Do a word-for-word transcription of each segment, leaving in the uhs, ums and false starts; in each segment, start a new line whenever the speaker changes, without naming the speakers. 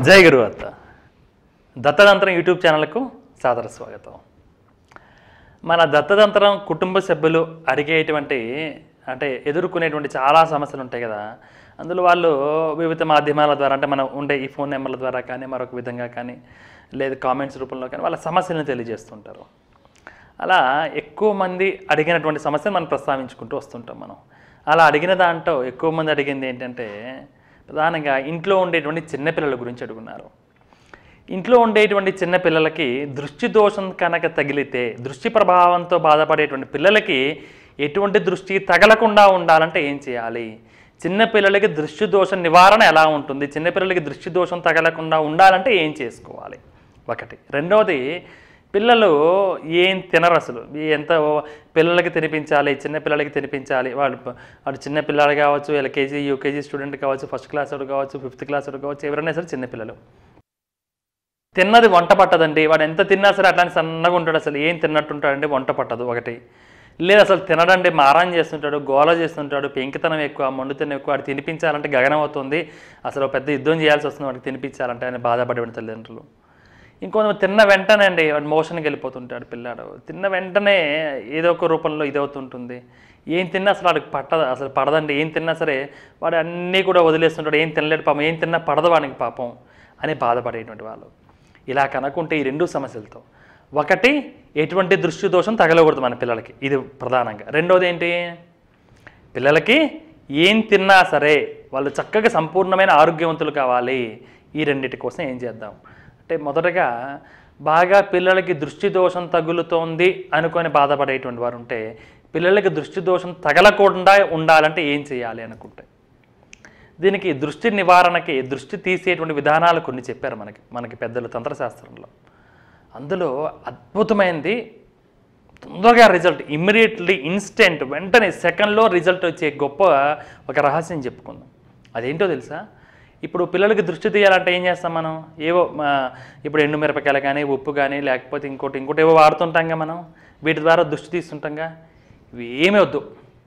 జై గురువత్త దత్తతంత్రం యూట్యూబ్ ఛానల్కు సాదర స్వాగతం. మన దత్తతంత్రం కుటుంబ సభ్యులు అడిగేటువంటి అంటే ఎదుర్కొనేటువంటి చాలా సమస్యలు ఉంటాయి కదా. అందులో వాళ్ళు వివిధ మాధ్యమాల ద్వారా అంటే మనం ఉండే ఈ ఫోన్ నెంబర్ల ద్వారా కానీ మరొక విధంగా కానీ లేదు కామెంట్స్ రూపంలో కానీ వాళ్ళ సమస్యలను తెలియజేస్తుంటారు. అలా ఎక్కువ మంది అడిగినటువంటి సమస్యను మనం ప్రస్తావించుకుంటూ వస్తుంటాం. మనం అలా అడిగిన దాంట్లో ఎక్కువ మంది అడిగింది ఏంటంటే ప్రధానంగా ఇంట్లో ఉండేటువంటి చిన్నపిల్లల గురించి అడుగున్నారు. ఇంట్లో ఉండేటువంటి చిన్నపిల్లలకి దృష్టి దోషం కనుక తగిలితే దృష్టి ప్రభావంతో బాధపడేటువంటి పిల్లలకి ఎటువంటి దృష్టి తగలకుండా ఉండాలంటే ఏం చేయాలి, చిన్నపిల్లలకి దృష్టి దోషం నివారణ ఎలా ఉంటుంది, చిన్నపిల్లలకి దృష్టి దోషం తగలకుండా ఉండాలంటే ఏం చేసుకోవాలి ఒకటి. రెండవది పిల్లలు ఏం తినరు, అసలు ఎంత పిల్లలకి తినిపించాలి, చిన్నపిల్లలకి తినిపించాలి. వాళ్ళు వాడు చిన్నపిల్లలు కావచ్చు, ఎల్కేజీ యూకేజీ స్టూడెంట్ కావచ్చు, ఫస్ట్ క్లాస్ వాడు కావచ్చు, ఫిఫ్త్ క్లాస్ వాడు కావచ్చు, ఎవరైనా సరే చిన్నపిల్లలు తిన్నది వంట పట్టదండి. వాడు ఎంత తిన్నా సరే అట్లాంటి సన్నగా ఉంటాడు, అసలు ఏం తిన్నట్టుంటాడండి, వంట పట్టదు ఒకటి. లేదు అసలు తినడండి, మారం చేస్తుంటాడు, గోల చేస్తుంటాడు, పెంకితనం ఎక్కువ, మొండుతనం ఎక్కువ, వాడు తినిపించాలంటే గగనం అవుతుంది, అసలు పెద్ద యుద్ధం చేయాల్సి వస్తుంది వాడికి తినిపించాలంటే అని బాధపడేవాడి తల్లిదండ్రులు. ఇంకొంచెం తిన్న వెంటనే అండి వాడు మోషన్కి వెళ్ళిపోతుంటాడు పిల్లాడు, తిన్న వెంటనే ఏదో ఒక రూపంలో ఇదవుతుంటుంది. ఏం తిన్నా అసలు వాడికి పట్టదు, అసలు పడదండి. ఏం తిన్నా సరే వాడు అన్నీ కూడా వదిలేస్తుంటాడు, ఏం తినలేడు పాపం, ఏం తిన్నా పడదు వాడికి పాపం అని బాధపడేటువంటి వాళ్ళు. ఇలా కనుక్కుంటే ఈ రెండు సమస్యలతో ఒకటి ఎటువంటి దృష్టి దోషం తగలకూడదు మన పిల్లలకి, ఇది ప్రధానంగా. రెండోది ఏంటి, పిల్లలకి ఏం తిన్నా సరే వాళ్ళు చక్కగా సంపూర్ణమైన ఆరోగ్యవంతులు కావాలి. ఈ రెండింటి కోసం ఏం చేద్దాం అంటే మొదటగా బాగా పిల్లలకి దృష్టి దోషం తగులుతోంది అనుకొని బాధపడేటువంటి వారు ఉంటే పిల్లలకి దృష్టి దోషం తగలకుండా ఉండాలంటే ఏం చేయాలి అనుకుంటే దీనికి దృష్టి నివారణకి దృష్టి తీసేటువంటి విధానాలు కొన్ని చెప్పారు మనకి మనకి పెద్దలు తంత్రశాస్త్రంలో. అందులో అద్భుతమైనది తొందరగా రిజల్ట్, ఇమ్మీడియట్లీ ఇన్స్టెంట్ వెంటనే సెకండ్లో రిజల్ట్ వచ్చే గొప్ప ఒక రహస్యం చెప్పుకుందాం. అదేంటో తెలుసా, ఇప్పుడు పిల్లలకి దృష్టి తీయాలంటే ఏం చేస్తాం మనం, ఏవో ఇప్పుడు ఎండు మిరపకాయలు కానీ ఉప్పు కానీ లేకపోతే ఇంకోటి ఇంకోటి ఏవో వాడుతుంటాంగా మనం, వీటి ద్వారా దృష్టి తీస్తుంటాంగా. ఇవి ఏమీ వద్దు,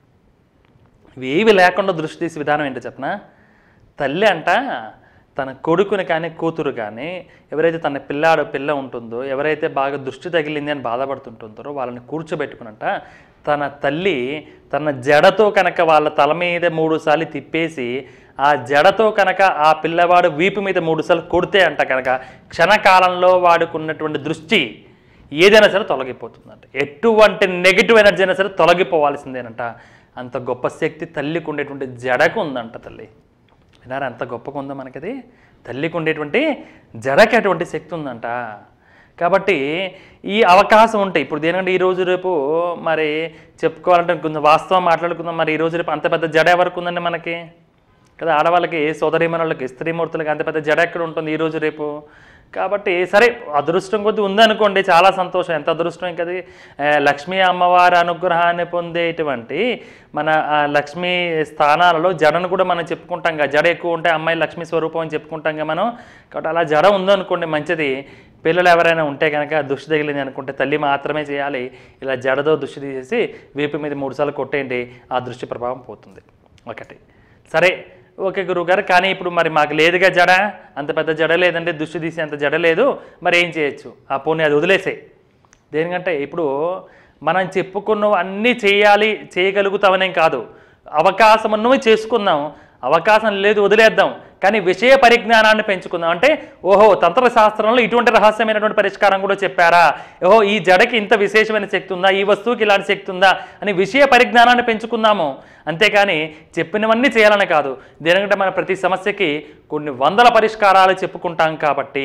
ఇవేవి లేకుండా దృష్టి తీసే విధానం ఏంటో చెప్పనా, తల్లి అంట తన కొడుకుని కానీ కూతురు కానీ ఎవరైతే తన పిల్లాడు పిల్ల ఉంటుందో ఎవరైతే బాగా దృష్టి తగిలింది అని బాధపడుతుంటుంటారో వాళ్ళని కూర్చోబెట్టుకునంట తన తల్లి తన జడతో కనుక వాళ్ళ తల మీద మూడు సార్లు తిప్పేసి ఆ జడతో కనుక ఆ పిల్లవాడు వీపు మీద మూడు సార్లు కొడితే అంట కనుక క్షణకాలంలో వాడుకున్నటువంటి దృష్టి ఏదైనా సరే తొలగిపోతుందంట. ఎటువంటి నెగిటివ్ ఎనర్జీ అయినా సరే తొలగిపోవాల్సిందేనంట. అంత గొప్ప శక్తి తల్లికి ఉండేటువంటి జడకు ఉందంట. తల్లి వినారా అంత గొప్పగా ఉందో మనకది, తల్లికి ఉండేటువంటి జడకి అటువంటి శక్తి ఉందంట. కాబట్టి ఈ అవకాశం ఉంటాయి. ఇప్పుడు దేనికంటే ఈరోజు రేపు మరి చెప్పుకోవాలంటే కొంచెం వాస్తవం మాట్లాడుకుందాం. మరి ఈరోజు రేపు అంత పెద్ద జడ ఎవరికి ఉందండి మనకి కదా, ఆడవాళ్ళకి సోదరీమణులకి స్త్రీమూర్తులకి అంత పెద్ద జడ ఎక్కడ ఉంటుంది ఈరోజు రేపు. కాబట్టి సరే అదృష్టం కొద్ది ఉందనుకోండి, చాలా సంతోషం, ఎంత అదృష్టం కది. లక్ష్మీ అమ్మవారి అనుగ్రహాన్ని పొందేటువంటి మన లక్ష్మీ స్థానాలలో జడను కూడా మనం చెప్పుకుంటాం కదా, జడ ఎక్కువ ఉంటే అమ్మాయి లక్ష్మీ స్వరూపం అని చెప్పుకుంటాం కదా మనం. కాబట్టి అలా జడ ఉందనుకోండి మంచిది. పిల్లలు ఎవరైనా ఉంటే కనుక దృష్టి తగిలింది అనుకుంటే తల్లి మాత్రమే చేయాలి. ఇలా జడతో దృష్టి తీసేసి వీపు మీద మూడు సార్లు కొట్టేయండి, ఆ దృష్టి ప్రభావం పోతుంది ఒకటి. సరే ఓకే గురువుగారు, కానీ ఇప్పుడు మరి మాకు లేదుగా జడ, అంత పెద్ద జడ లేదంటే దృష్టి తీసే అంత జడ లేదు, మరి ఏం చేయొచ్చు, ఆ పోనీ అది వదిలేసే. దేనికంటే ఇప్పుడు మనం చెప్పుకున్నవి అన్నీ చేయాలి చేయగలుగుతామనేం కాదు, అవకాశం ఉన్నవి చేసుకుందాం, అవకాశం లేదు వదిలేద్దాం, కానీ విషయ పరిజ్ఞానాన్ని పెంచుకుందాం. అంటే ఓహో తంత్రశాస్త్రంలో ఇటువంటి రహస్యమైనటువంటి పరిష్కారం కూడా చెప్పారా, ఓహో ఈ జడకి ఇంత విశేషమైన శక్తి ఉందా, ఈ వస్తువుకి ఇలాంటి శక్తి ఉందా అని విషయ పరిజ్ఞానాన్ని పెంచుకుందాము. అంతేకాని చెప్పినవన్నీ చేయాలని కాదు. దేనికంటే మన ప్రతి సమస్యకి కొన్ని వందల పరిష్కారాలు చెప్పుకుంటాం కాబట్టి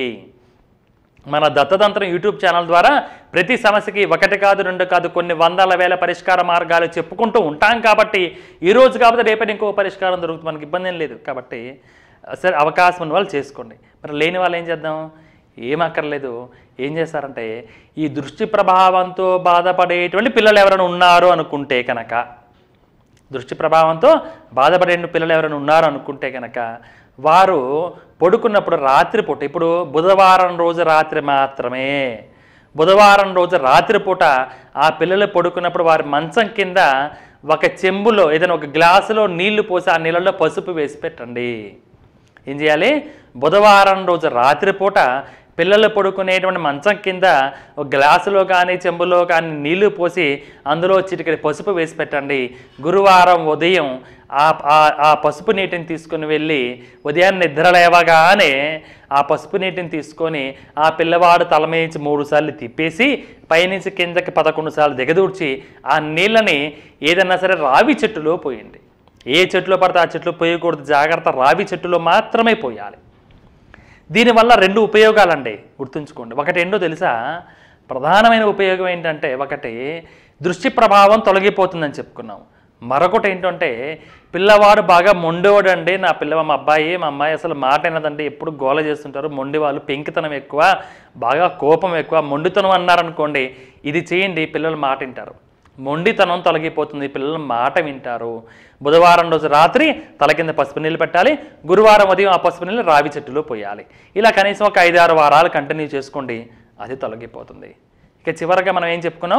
మన దత్తతంత్రం యూట్యూబ్ ఛానల్ ద్వారా ప్రతి సమస్యకి ఒకటి కాదు రెండు కాదు కొన్ని వందల వేల పరిష్కార మార్గాలు చెప్పుకుంటూ ఉంటాం. కాబట్టి ఈరోజు కాకపోతే రేపటి ఇంకో పరిష్కారం దొరుకుతుంది, మనకి ఇబ్బంది ఏం లేదు. కాబట్టి సరే అవకాశం ఉన్న వాళ్ళు చేసుకోండి. మరి లేని వాళ్ళు ఏం చేద్దాం, ఏమక్కర్లేదు. ఏం చేస్తారంటే ఈ దృష్టి ప్రభావంతో బాధపడేటువంటి పిల్లలు ఎవరైనా ఉన్నారు అనుకుంటే కనుక, దృష్టి ప్రభావంతో బాధపడే పిల్లలు ఎవరైనా ఉన్నారు అనుకుంటే కనుక వారు పడుకున్నప్పుడు రాత్రిపూట, ఇప్పుడు బుధవారం రోజు రాత్రి మాత్రమే, బుధవారం రోజు రాత్రిపూట ఆ పిల్లలు పడుకున్నప్పుడు వారి మంచం కింద ఒక చెంబులో ఏదైనా ఒక గ్లాసులో నీళ్లు పోసి ఆ నీళ్ళలో పసుపు వేసి పెట్టండి. ఏం చేయాలి, బుధవారం రోజు రాత్రిపూట పిల్లలు పడుకునేటువంటి మంచం కింద ఒక గ్లాసులో కానీ చెంబులో కానీ నీళ్లు పోసి అందులో చిటికెడు పసుపు వేసి పెట్టండి. గురువారం ఉదయం ఆ ఆ పసుపు నీటిని తీసుకుని వెళ్ళి ఉదయాన్నే నిద్ర లేవగానే ఆ పసుపు నీటిని తీసుకొని ఆ పిల్లవాడు తల మీద మూడు సార్లు తిప్పేసి పైనుంచి కిందకి పదకొండు సార్లు దిగదూడ్చి ఆ నీళ్ళని ఏదన్నా సరే రావి చెట్టులో పోయండి. ఏ చెట్టులో పడితే ఆ చెట్లు పోయకూడదు, జాగ్రత్త, రావి చెట్టులో మాత్రమే పోయాలి. దీనివల్ల రెండు ఉపయోగాలండి, గుర్తుంచుకోండి. ఒకటి ఏంటో తెలుసా, ప్రధానమైన ఉపయోగం ఏంటంటే ఒకటి దృష్టి ప్రభావం తొలగిపోతుందని చెప్పుకున్నాం. మరొకటి ఏంటంటే పిల్లవాడు బాగా మొండివాడండి, నా పిల్ల మా అబ్బాయి మా అమ్మాయి అసలు మాట వినదండి, ఎప్పుడు గోల చేస్తుంటారు, మొండి వాళ్ళు, పెంకితనం ఎక్కువ, బాగా కోపం ఎక్కువ, మొండితనం అన్నారనుకోండి, ఇది చేయండి, పిల్లలు మాట వింటారు. మొండితనం తొలగిపోతుంది, పిల్లలు మాట వింటారు. బుధవారం రోజు రాత్రి తల కింద పసుపు నీళ్ళు పెట్టాలి, గురువారం ఉదయం ఆ పసుపు నీళ్ళు రావి చెట్టులో పోయాలి. ఇలా కనీసం ఒక ఐదు ఆరు వారాలు కంటిన్యూ చేసుకోండి, అది తొలగిపోతుంది. ఇక చివరిగా మనం ఏం చెప్పుకున్నాం,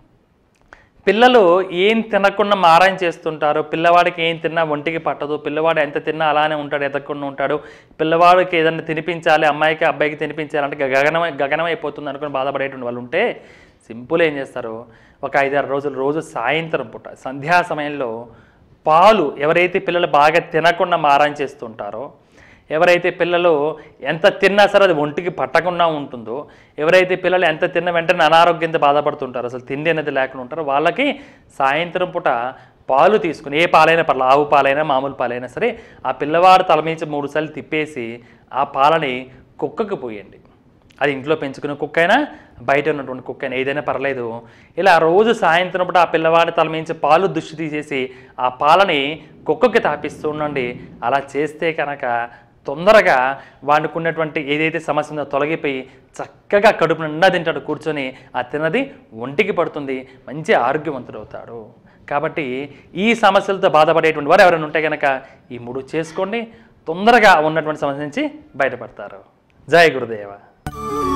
పిల్లలు ఏం తినకుండా మారం చేస్తుంటారు, పిల్లవాడికి ఏం తిన్నా ఒంటికి పట్టదు, పిల్లవాడు ఎంత తిన్నా అలానే ఉంటాడు, ఎదగకుండా ఉంటాడు, పిల్లవాడికి ఏదైనా తినిపించాలి, అమ్మాయికి అబ్బాయికి తినిపించాలంటే గగనమై గగనమైపోతుంది అనుకుని బాధపడేటువంటి వాళ్ళు ఉంటే సింపుల్ ఏం చేస్తారు, ఒక ఐదారు రోజులు రోజు సాయంత్రం పూట సంధ్యా సమయంలో పాలు, ఎవరైతే పిల్లలు బాగా తినకుండా మారం చేస్తుంటారో, ఎవరైతే పిల్లలు ఎంత తిన్నా సరే అది ఒంటికి పట్టకుండా ఉంటుందో, ఎవరైతే పిల్లలు ఎంత తిన్న వెంటనే అనారోగ్యంతో బాధపడుతుంటారో, అసలు తిండి అనేది లేకుండా ఉంటారో, వాళ్ళకి సాయంత్రం పూట పాలు తీసుకుని, ఏ పాలైనా పర్లేదు, ఆవు పాలైనా మామూలు పాలైనా సరే, ఆ పిల్లవాడు తల మీద మూడు సార్లు తిప్పేసి ఆ పాలని కుక్కకు పోయండి. అది ఇంట్లో పెంచుకునే కుక్క అయినా బయట ఉన్నటువంటి కుక్క అయినా ఏదైనా పర్లేదు. ఇలా రోజు సాయంత్రం పూట ఆ పిల్లవాడి తల మీద పాలు దుష్టి తీసేసి ఆ పాలని కుక్కకి తాపిస్తూ ఉండండి. అలా చేస్తే కనుక తొందరగా వాడికి ఉన్నటువంటి ఏదైతే సమస్య ఉందో తొలగిపోయి చక్కగా కడుపు నిండా తింటాడు కూర్చొని, ఆ తిన్నది ఒంటికి పడుతుంది, మంచి ఆరోగ్యవంతుడు అవుతాడు. కాబట్టి ఈ సమస్యలతో బాధపడేటువంటి వారు ఎవరైనా ఉంటే కనుక ఈ మూడు చేసుకోండి, తొందరగా ఉన్నటువంటి సమస్య నుంచి బయటపడతారు. జై గురుదేవ.